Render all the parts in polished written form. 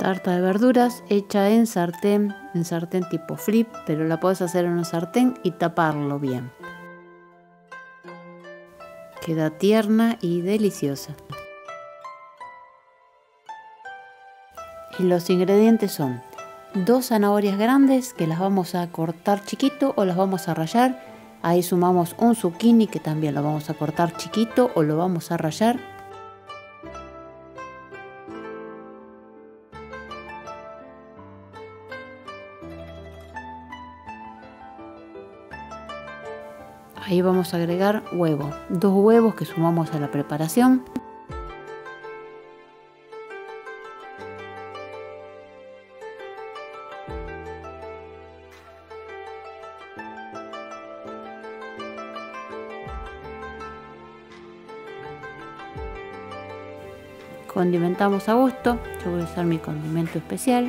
Tarta de verduras hecha en sartén tipo flip, pero la podés hacer en un sartén y taparlo bien. Queda tierna y deliciosa. Y los ingredientes son 2 zanahorias grandes que las vamos a cortar chiquito o las vamos a rallar. Ahí sumamos un zucchini que también lo vamos a cortar chiquito o lo vamos a rallar. Ahí vamos a agregar huevo, 2 huevos que sumamos a la preparación. Condimentamos a gusto, yo voy a usar mi condimento especial.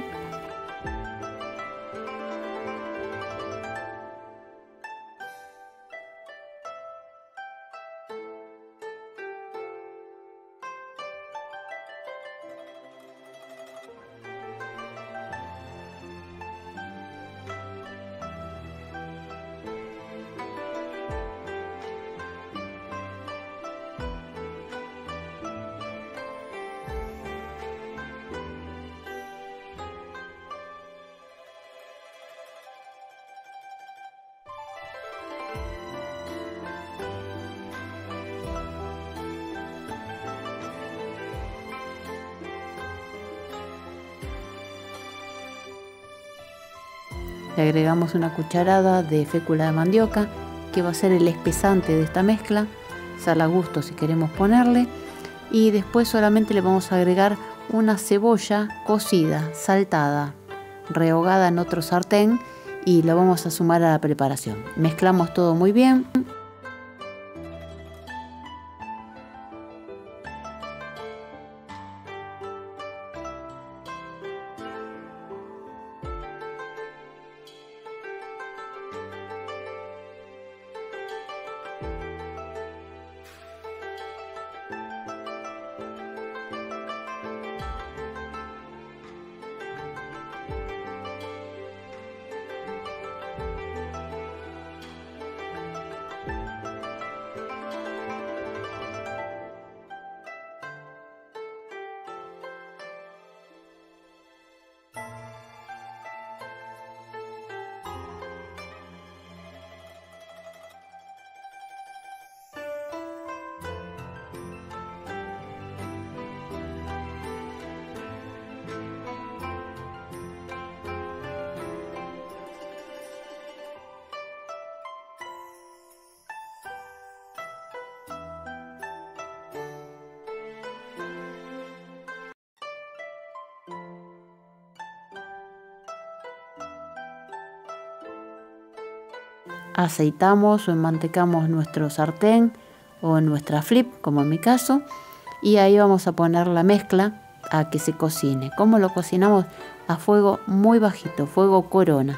Le agregamos una cucharada de fécula de mandioca, que va a ser el espesante de esta mezcla. Sal a gusto si queremos ponerle. Y después solamente le vamos a agregar una cebolla cocida, saltada, rehogada en otro sartén, y lo vamos a sumar a la preparación. Mezclamos todo muy bien. Aceitamos o enmantecamos nuestro sartén o nuestra flip, como en mi caso, y ahí vamos a poner la mezcla a que se cocine. ¿Cómo lo cocinamos? A fuego muy bajito, fuego corona.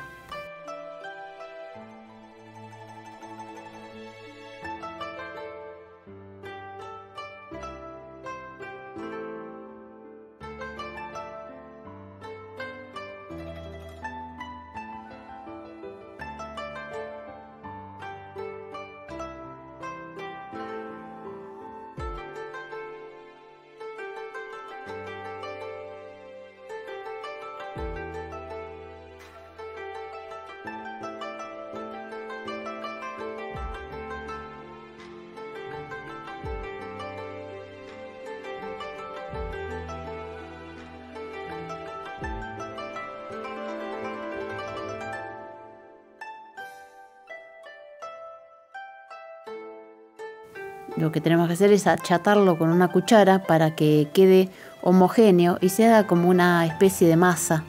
Lo que tenemos que hacer es achatarlo con una cuchara para que quede homogéneo y se haga como una especie de masa.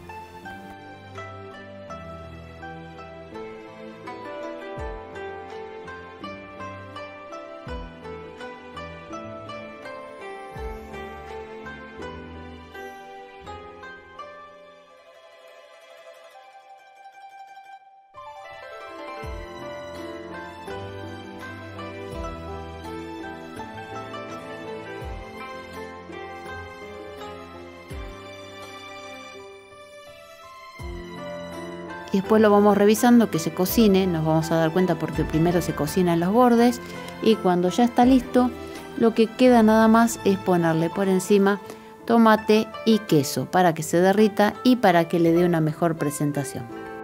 Después lo vamos revisando que se cocine, nos vamos a dar cuenta porque primero se cocinan los bordes y cuando ya está listo, lo que queda nada más es ponerle por encima tomate y queso para que se derrita y para que le dé una mejor presentación.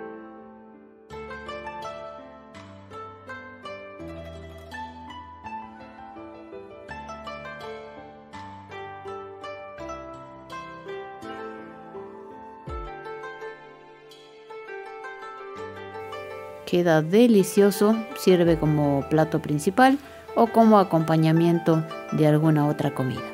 Queda delicioso, sirve como plato principal o como acompañamiento de alguna otra comida.